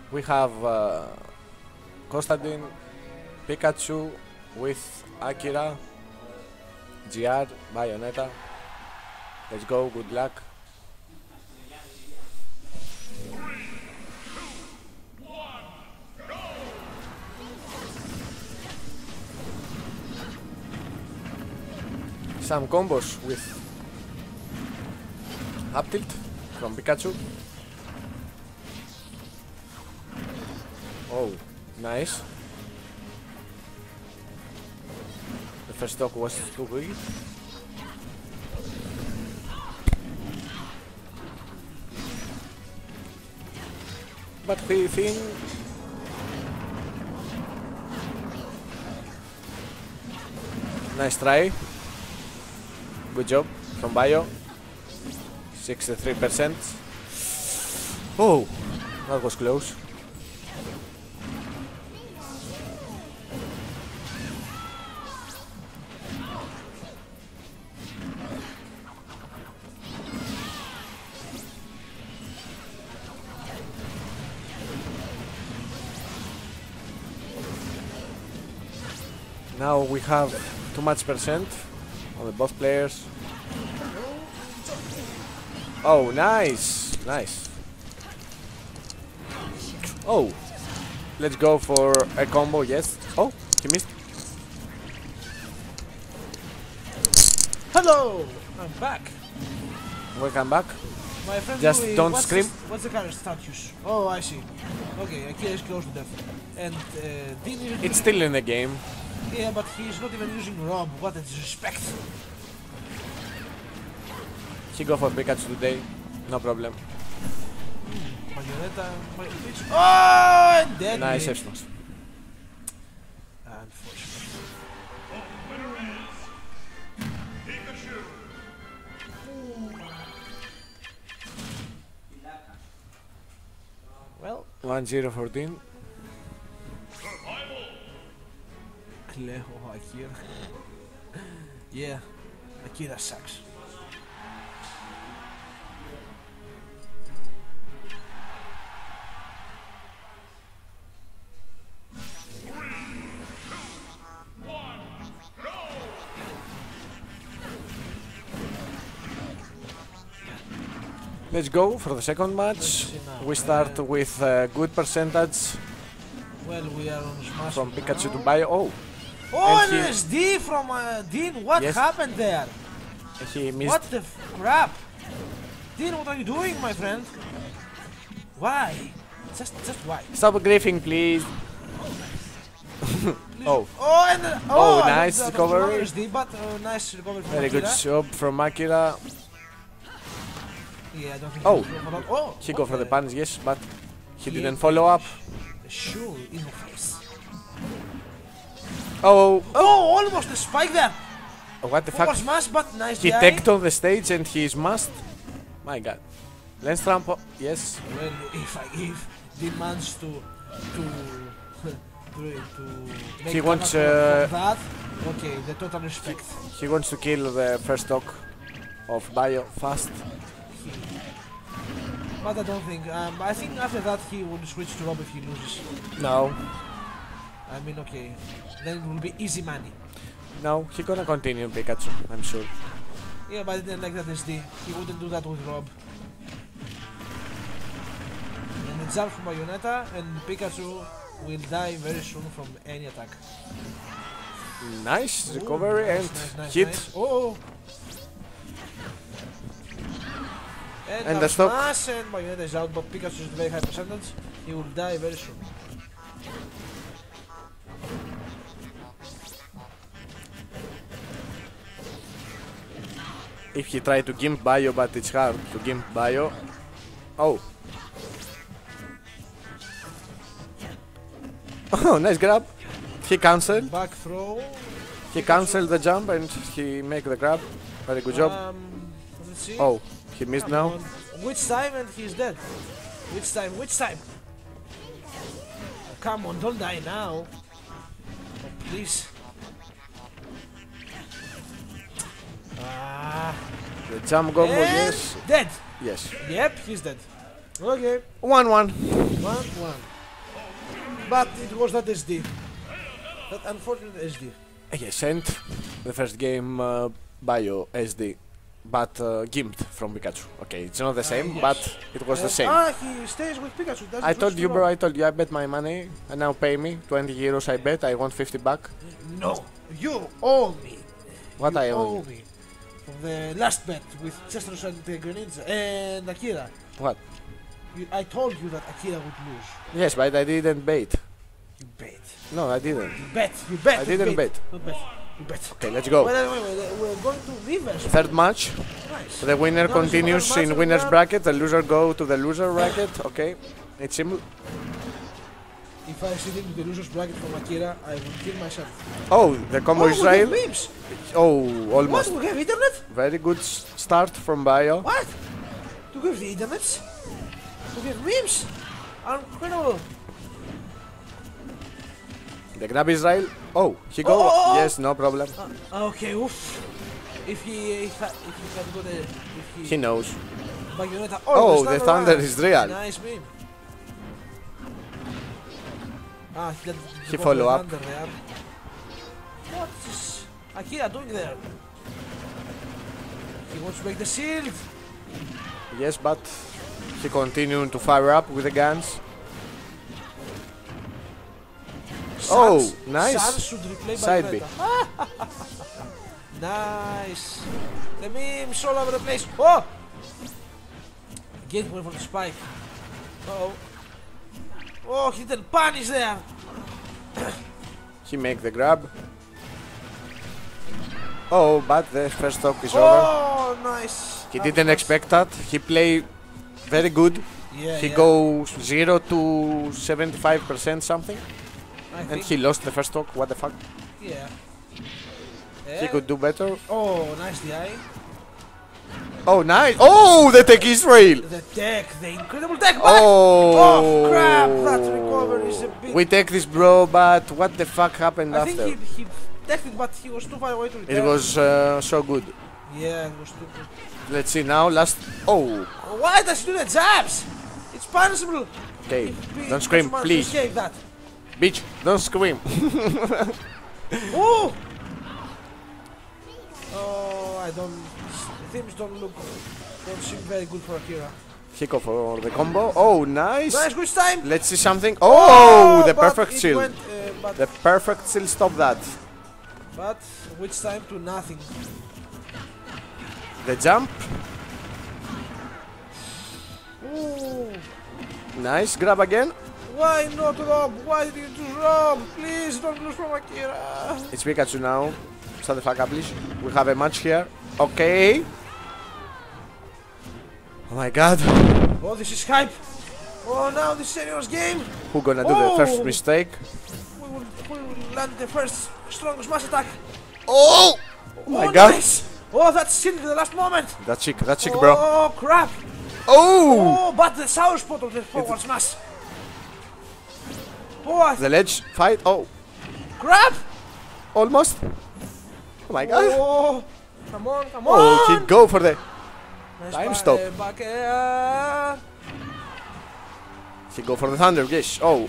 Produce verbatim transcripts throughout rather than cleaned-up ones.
we have uh, Konstantin, Pikachu with Akira, G R, Bayonetta. Let's go, good luck. Some combos with up tilt from Pikachu. Oh, nice. The first stock was too big. But he thin. Nice try. Good job from Bio. sixty-three percent. Oh, that was close. Now we have too much percent on the both players. Oh, nice, nice. Oh, let's go for a combo. Yes. Oh, he missed. Hello, I'm back. Welcome back. My friend Just Louis, don't what's scream. The, what's the current status? Oh, I see. Okay, Akira is close to death. And uh, Dean is... It's still in the game. Yeah, but he's not even using Rob. What a disrespect. He go for Pikachu today. No problem. Mm, Bayonetta, Bayonetta. Oh, and dead. Nice F smash. Unfortunately. Well, one zero fourteen. Cleo, Akira. Yeah, Akira sucks. Let's go for the second match. We start uh, with a good percentage Well, we are on Smash from now. Pikachu to Bio. Oh, Oh, And an he- S D from uh, Dean. What Yes. happened there? he missed. What the f crap? Dean, what are you doing, my friend? Why? Just, just why? Stop griefing, please. Oh, Oh, and uh, Oh, oh, I nice thought that was recovery. another S D, but uh, nice recovery from very good Akira. job from Akira. Yeah, I don't think Oh. he will go for that. Oh, He what go for the punch, yes, but he He- didn't follow up. Sure, in the face. Oh, Oh, almost a spike there. what the Forward fuck? smash, but nice He G I. teched on the stage and he smashed. My god. Lens Trump, yes. Well, if I if Dean managed to to to, to make He wants, comeback uh, from that, okay, the total respect. He wants to kill the first stock of Bio fast. But I don't think. Um, I think after that he will switch to Rob if he loses. No, I mean, okay, then it will be easy money. no, he gonna continue Pikachu, I'm sure. Yeah, but I didn't like that S D. He wouldn't do that with Rob. And the jump from Bayonetta, and Pikachu will die very soon from any attack. Nice Ooh, recovery nice, and nice, nice, hit. nice. Oh! And, And now the stock. smash, and Bayonetta is out, but Pikachu is very high percentage. He will die very soon. If he tried to gimp Bio, but it's hard to gimp Bio. Oh. Oh, nice grab. He cancelled. Back throw. He cancelled the jump and he make the grab. Very good job. Um, let's see. Oh, he missed Come now. on. Which time and he's dead? Which time? Which time? Oh, come on, don't die now. Oh, please. Ah. The jump combo, And yes. dead. Yes. Yep, he's dead. Okay. one one. One, one. but it was that S D. That unfortunate S D. Yes, and the first game uh, Bio S D, but uh, gimped from Pikachu. Okay, it's not the same, yes. but it was Uh, the same. Ah, he stays with Pikachu. Doesn't I switch told to you, bro, Rob. I told you, I bet my money, and now pay me twenty euros. I bet, I want fifty back. No, you owe me. What you I owe owe? me. From the last bet with Chestnut and uh, Greninja and Akira. What? You, I told you that Akira would lose. Yes, but I didn't bait. You bet. No, I didn't. You bet. You bet. I you didn't bet. You bet. You bet. Okay, let's go. Wait, wait, wait, wait. We're going to reverse. Third match. Nice. The winner Now it's continues another match in and winner's we are- bracket. The loser go to the loser bracket. Okay, it's simple. If I sit into the loser's bracket from Akira, I will kill myself. Oh, the combo oh, Israel. we have memes. Oh, What? almost. We have internet? Very good s- start from Bio. What? Do we have the internet? Do we have memes? Incredible. The grab Israel. Oh, he go. Oh, oh, oh. Yes, no problem. Uh, okay, oof. If he if, ha- if he can go there, if he, He knows. Bayonetta. Oh, the the thunder right. is real. Nice meme. Ah, he, did- He go follow for the up. thunder there. What is Akira doing there? He wants to break the shield. Yes, but he continued to fire up with the guns. Oh, Sans- nice. Sans should replay Side B. Bayonetta. Nice. The memes all over the place. Oh! Again, he went for the spike. Uh oh. Oh, he didn't punish there. He make the grab. Oh, but the first stock is over. Oh, nice. He That didn't was- expect that. He play very good. Yeah, He yeah. goes zero to seventy-five percent something, I and think. he lost the first stock. What the fuck? Yeah. He Yeah. could do better. Oh, nice D I. Oh, nice. Oh, the tech Israel. The tech, the incredible tech back. Oh, Oh, crap. That recovery is a bit. We take this, bro, but what the fuck happened I after? think he, he teched it, but he was too far away to return. It was uh, so good. Yeah, it was too good. Let's see now. Last. Oh, Why does he do the jabs? It's punishable. okay. If he- Don't scream, Pokemon to please. escape that. Bitch, don't scream. Oh! Oh, I don't. Themes don't look. Don't seem very good for Akira. He go for the combo. Oh, nice. Nice, good time. Let's see something. Oh, the but perfect it shield. Went, uh, but, The perfect shield. Stop that. but which time to nothing. The jump. Ooh. Nice. Grab again. Why not Rob? Why did you choose Rob? Please don't lose from Akira. It's Pikachu now. Shut the fuck up, please. We have a match here. Okay. Oh my god. Oh, this is hype. Oh, now this is serious game. Who gonna do the first Oh. mistake? We will, we will land the first strongest mass attack. Oh! Oh my oh, god. Nice. Oh, that's still the last moment. That chick, that chick, bro. Oh, crap. Oh! Oh, but the sour spot of the forward smash. Oh, I The ledge fight. Oh, crap. almost. Oh my god. Oh, come on, come on. Oh, he go for the. Nice time ba- stop. uh, back air. He go for the thunder. Yes. Oh.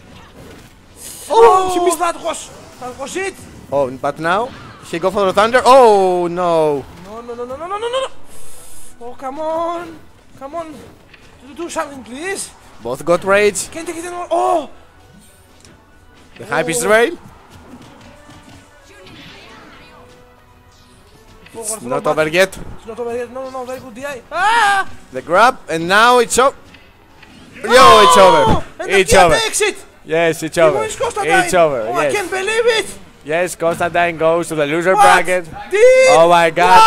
Oh, he missed. that was that was it. Oh, but now he go for the thunder. Oh no. No, no, no, no, no, no, no, no. Oh, come on, come on. Do, do something, please. Both got rage. Can't take it anymore. Oh, The hype is Oh. real. forward Not throw over back. yet. It's not over yet. No, no, no. Very good D I. Ah! The grab, and now it's over. Yo, Oh! it's over. And It's Akira over. takes it. Yes, it's He over. wins Constantine. It's over. Oh, I can't Yes. believe it. Yes, Constantine goes to the loser What? bracket. Did? Oh my god.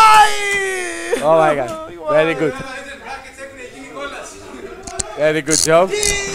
Why? Oh my god. Why? Very good. Very good job. Did?